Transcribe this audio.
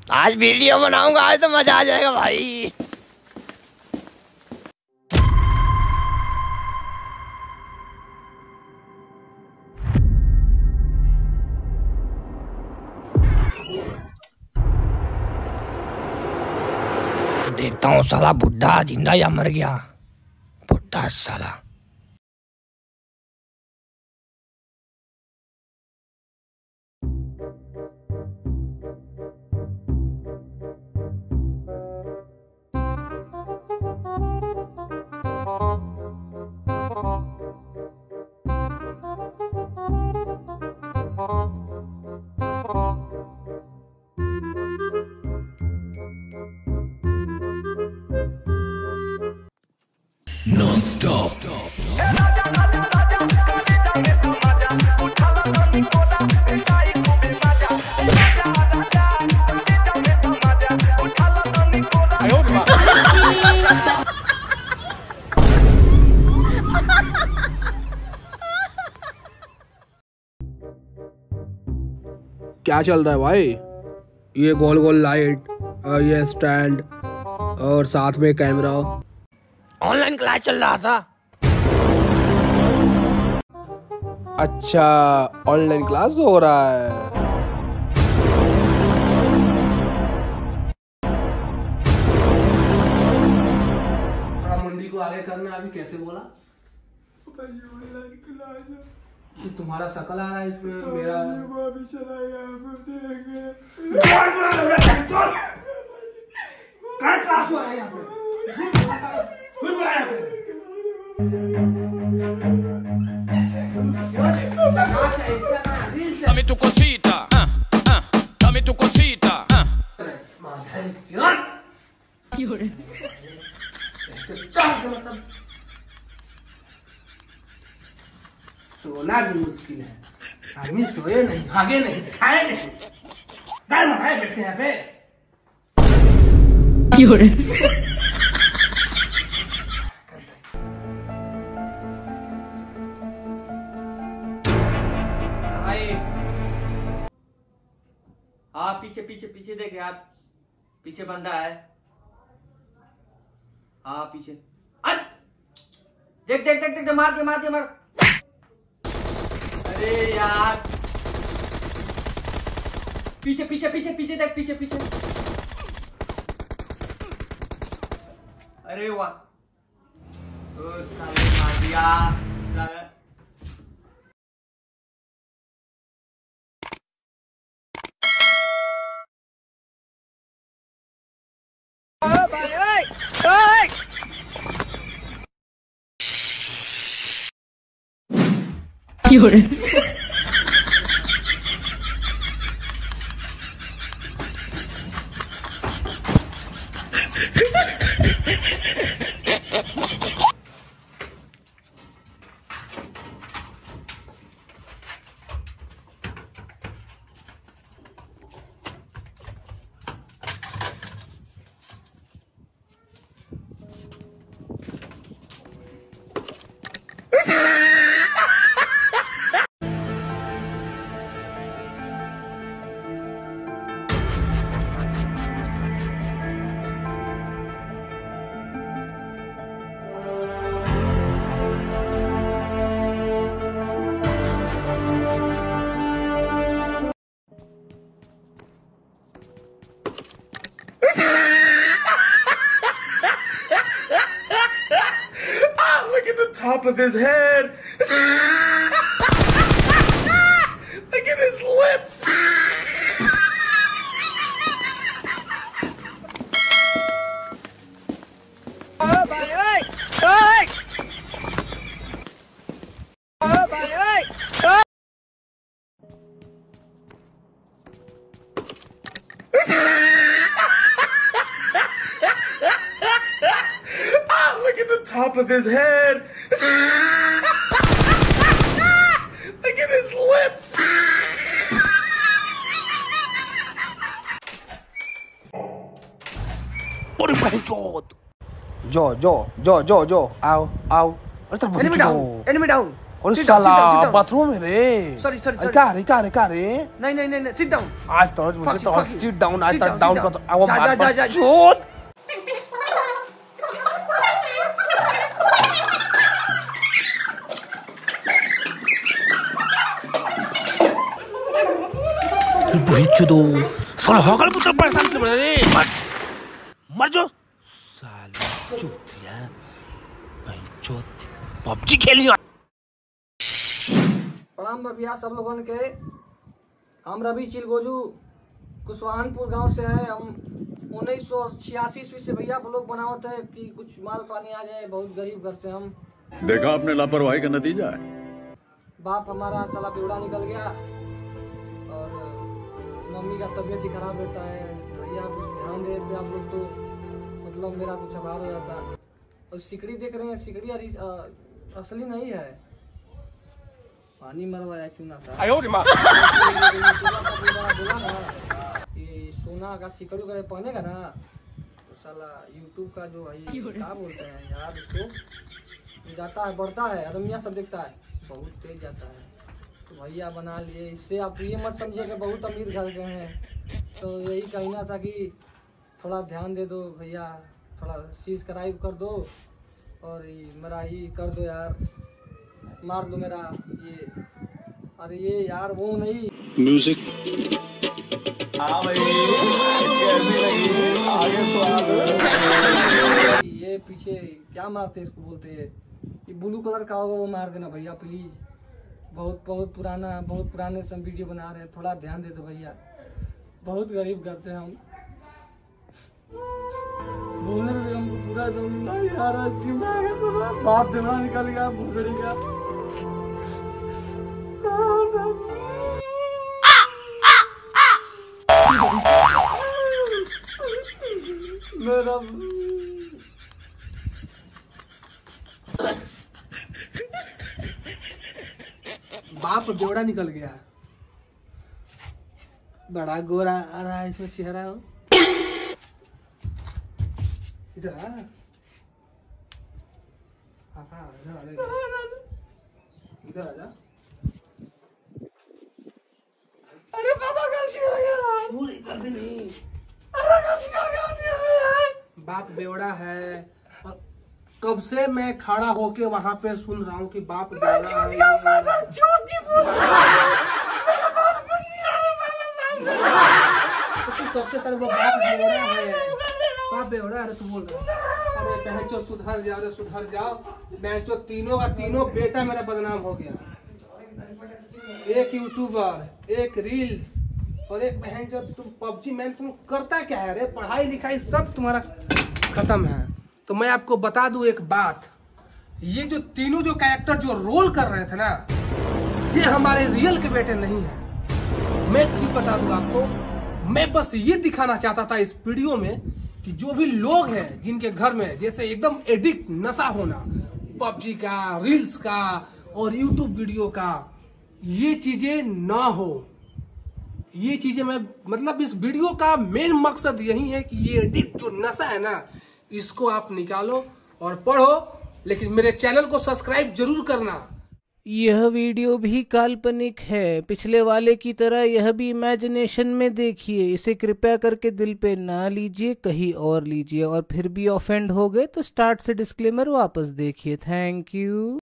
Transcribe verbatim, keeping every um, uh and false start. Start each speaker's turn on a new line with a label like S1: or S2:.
S1: आज वीडियो बनाऊंगा, आज तो मजा आ जाएगा भाई। देखता हूँ साला बुड्ढा जिंदा या मर गया। बुड्ढा साला।
S2: Non-stop.
S3: क्या चल रहा है भाई? ये गोल गोल लाइट, ये स्टैंड और साथ में कैमरा।
S1: ऑनलाइन क्लास चल रहा था।
S3: अच्छा, ऑनलाइन क्लास हो रहा है। थोड़ा मुंडी को आगे करना। अभी कैसे बोला? तुम्हारा शकल आ रहा है इसमें। मेरा अभी चला क्लास हो रहा है यहाँ पे।
S2: Dame tu cosita, ah, ah, dame tu cosita, ah.
S3: सोना भी मुश्किल है। आदमी सोए नहीं, भागे नहीं, खाए नहीं, गाय मराए बैठे यहाँ पे।
S4: हाँ पीछे पीछे पीछे देख यार, पीछे बंदा है। हाँ पीछे। अरे देख देख देख देख, मार के मार के मार। अरे यार पीछे पीछे पीछे पीछे देख, पीछे पीछे। अरे वाह, ओ साले मार दिया साले।
S3: Top of his head. Look at his lips. Look at the top of his head. Look at his lips.
S1: अरे भाई जो जो जो जो जो जो आओ आओ।
S4: Enemy down, enemy down.
S3: और
S5: Sit down, sit down, sit
S3: साला
S5: down.
S3: बाथरूम में रे
S5: Sorry, sorry, sorry.
S3: क्या रे क्या रे क्या रे
S5: नहीं नहीं नहीं नहीं sit down.
S3: आज तो मुझे
S5: Fuck you,
S3: तो
S5: fuck you.
S3: सीट डाउन आज
S5: Sit
S3: तक
S5: down,
S3: डाउन
S5: sit
S3: कर
S5: down.
S3: तो अब
S5: जा, जा,
S3: बात
S5: जा,
S3: पर
S5: जा.
S3: चोट बुच्चो साला हकल पुत्र परेशान कर रे मर मर जो साला चूतिया भाई चोट पबजी खेली
S1: प्रणाम भैया सब लोगों के। हम रवि चिलगोजू कुशवाहानपुर गांव से है। हम उन्नीस सौ छियासी ईस्वी से भैया ब्लॉग बनावत है कि कुछ माल पानी आ जाए। बहुत गरीब घर से हम।
S6: देखा आपने लापरवाही का नतीजा है।
S1: बाप हमारा साला बेवड़ा निकल गया और मम्मी का तबीयत ही खराब रहता है। भैया कुछ ध्यान दे देते आप लोग तो मतलब मेरा कुछ आभार हो जाता। और सिकड़ी देख रहे हैं, सिकड़ी अरी असली नहीं है, पानी मरवाया चूना था। बोला ना कि सोना का सिकड़ी वगैरह पहनेगा ना तो साला यूट्यूब का जो है क्या बोलते हैं यार उसको, जाता है बढ़ता है, अदमिया सब देखता है, बहुत तेज जाता है। तो भैया बना लिए। इससे आप ये मत समझिए कि बहुत अमीर घर के हैं। तो यही कहना था कि थोड़ा ध्यान दे दो भैया, थोड़ा सब्सक्राइब कर दो और ये मेरा ये कर दो यार, मार दो मेरा ये। अरे ये यार वो नहीं
S6: म्यूजिक
S1: ये पीछे क्या मारते इसको बोलते हैं, ये ब्लू कलर का होगा वो मार देना भैया प्लीज। बहुत बहुत पुराना बहुत पुराने से हम वीडियो बना रहे हैं, थोड़ा ध्यान दे दो भैया। बहुत गरीब घर से हम, बोलने में हमको पूरा दम नहीं आ रहा। इसकी माँ का तो बाप बेवड़ा निकल गया भूसड़ी का। मेरा बाप बेवड़ा निकल गया। बड़ा गोरा आ रहा है इसमें चेहरा हो। इधर आ, हाँ हाँ इधर आ जा, इधर आ जा। अरे पापा गलती हो गया। पूरी गलती नहीं, अरे गलती हो गया, गलती हो गया। बाप बेवड़ा है और कब से मैं खड़ा होके वहां पे सुन रहा हूँ कि बाप बेवड़ा है। सबसे सर वो बाप बेवड़ा है, बाप बेवड़ा है। तू बोल रहा है अरे बहन चो सुधर जाओ रे सुधर जाओ। बहन चो तीनों का तीनों बेटा मेरा बदनाम हो गया। एक यूट्यूबर, एक रील्स और एक बहन चो तुम पबजी मैन। तुम करता क्या है रे? पढ़ाई लिखाई सब तुम्हारा खत्म है। तो मैं आपको बता दूं एक बात, ये जो तीनों जो कैरेक्टर जो रोल कर रहे थे ना, ये हमारे रियल के बेटे नहीं है। मैं ठीक बता दूं आपको, मैं बस ये दिखाना चाहता था इस वीडियो में कि जो भी लोग हैं जिनके घर में जैसे एकदम एडिक्ट नशा होना पबजी का, रील्स का और यूट्यूब वीडियो का, ये चीजें ना हो। ये चीजें मैं मतलब इस वीडियो का मेन मकसद यही है कि ये एडिक्ट जो नशा है ना, इसको आप निकालो और पढ़ो। लेकिन मेरे चैनल को सब्सक्राइब जरूर करना।
S7: यह वीडियो भी काल्पनिक है, पिछले वाले की तरह यह भी इमेजिनेशन में देखिए। इसे कृपया करके दिल पे ना लीजिए, कहीं और लीजिए। और फिर भी ऑफेंड हो गए तो स्टार्ट से डिस्क्लेमर वापस देखिए। Thank you.